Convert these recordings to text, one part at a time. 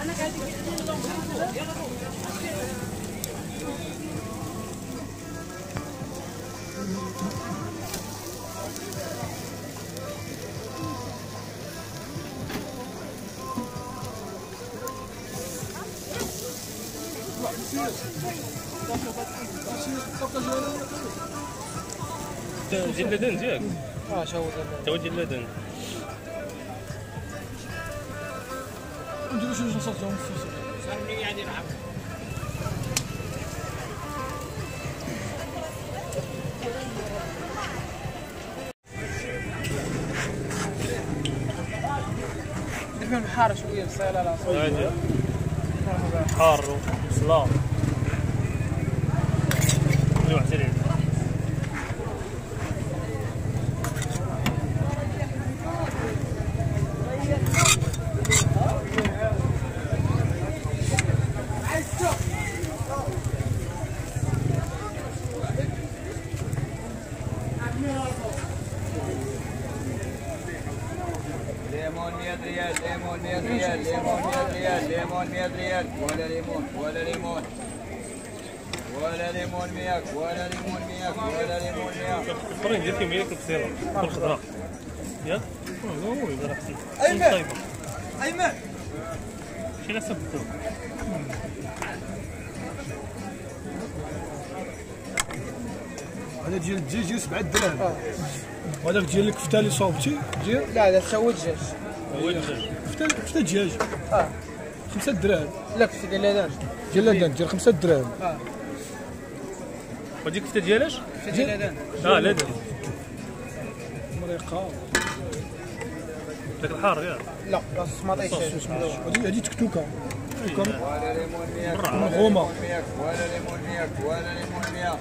جلدان ديالك شهو تا هو جلدان نديرو شي جوج نصاصهم يعني نلعب الفيلم حار شويه بس لا لا عادي حار وصلاه نوع سريع ليمون 100 ريال، ليمون 100 ريال، ليمون 100 ريال، ليمون 100 ريال، ولا ليمون ولا ليمون ولا ليمون 100 ولا ليمون 100 ولا ليمون 100. الفرين ديال كمية البصيلة والخضراء ياك؟ وي راحتي أيمن أيمن شي لا سبتو هذا ديال الدجاج ديال 7 دراهم وهذاك ديال الكفته اللي صوبتي ديال لا هذا حتى هو دجاج هو الدجاج كفته دجاج 5 دراهم لا كفته ديال لادان ديال لندن ديال 5 دراهم وديك الكفته ديالاش؟ كفته ديال لادان لادان مريقه داك الحار ياك لا السماطيش هذه تكتوكه ولا ليمون 100 مغومه ولا ليمون 100 ولا ليمون 100.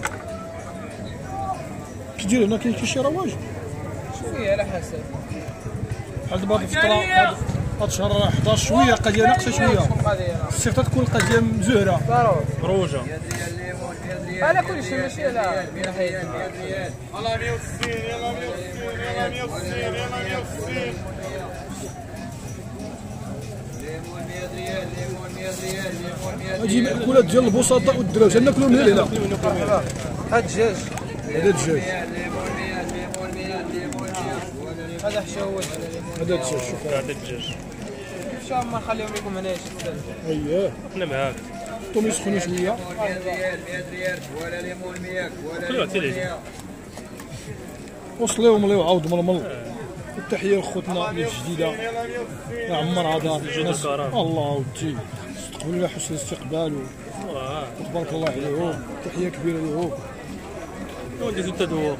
كي داير هنا كاين شي رواج شويه على حسب بحال دابا هاد الفتره هاد شهر 11 شويه القضيه ناقصه شويه الصيف تكون القضيه مزهره ضروري مروجه ليمون 100 ريال على كل شيء ماشي على 100 ريال 100 ريال. يلا 160 يلا 160 يلا 160 يلا 160. ليمون 100 ريال ليمون 100 ريال ليمون 100 ريال. هادي مأكولات ديال البسطاء والدراوش ناكلو من هنا هذا الدجاج هذا الدجاج ليمون 100 ليمون 100 ليمون 100 هذا حشوش هذا الدجاج شوف هذا الدجاج ان شاء الله نخليهم لكم هنا اييه انا معاك توم يسخنوا شويه 100 ريال 100 ريال ولا ليمون 100 ولا خليوها ليمون تيلي 100. وصليهم الله يعاود ململ التحيه لخوتنا اللي في جديده يا عمر هذا الناس الله ودي استقبلوا حسن الاستقبال وتبارك الله عليهم تحيه كبيره لهم ودي زدت تدور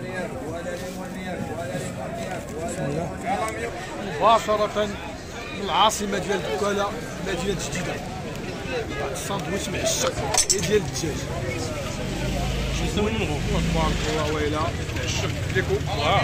بسم الله مباشره من العاصمه ديال دكاله مدينه جديده الساندويتش معشق ديال الدجاج يسوي المغو تبارك الله ويلا معشق ديكو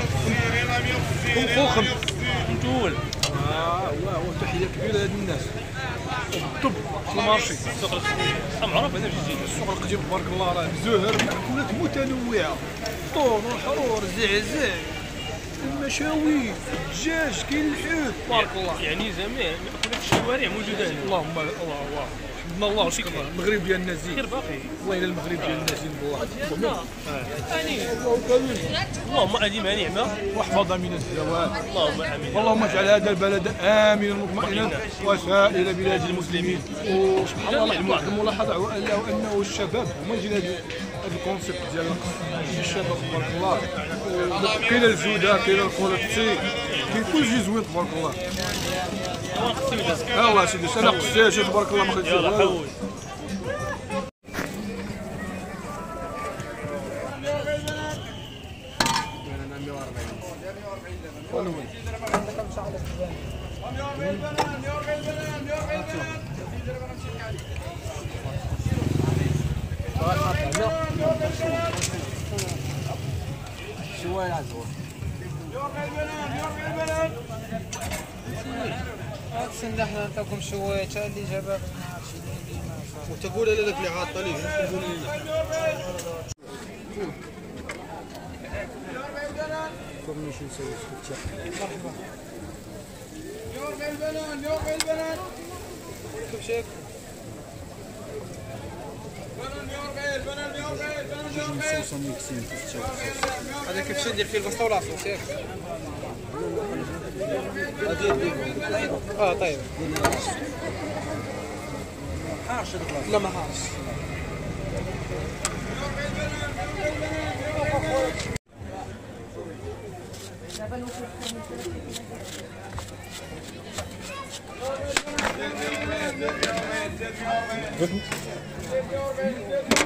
خوخم متول هو تحيه كبيره لهاد الناس الطب في المارشي السوق القديم معروف هنا في جديد السوق القديم تبارك الله راه زهر مأكولات متنوعه طون والحرور زعزع المشاوي الدجاج كاين الحوت تبارك الله يعني جميع مأكولات الشوارع موجوده هنا اللهم الله حمدنا الله وشكرنا المغرب ديالنا زين خير باقي والله الا المغرب ديالنا زين والله اللهم اديمها نعمه واحفظها من الزوال اللهم امين اللهم اجعل هذا البلد امنا مطمئنا وسائر بلاد المسلمين وسبحان الله واحد الملاحظه هو انه الشباب هما اللي هذا الكونسيبت ديال الشباب تبارك الله كاين الجوده كاين الكولكتي كاين كلشي زوين تبارك الله ها الله سيدي انا قصيت تبارك الله ما خديتش يلا حول شويه عزوه هاد السنة حنا نعطيكم شويه حتى اللي جابها ما عرفتش وتقول لا اللي عاطه ليه تقول لنا كورنيش نسوي مرحبا يوم البنان يوم البنان كيف شاك هذا كيف ندير فيه البسطه وراسو شاك طيب حارش لا ما حارش Good.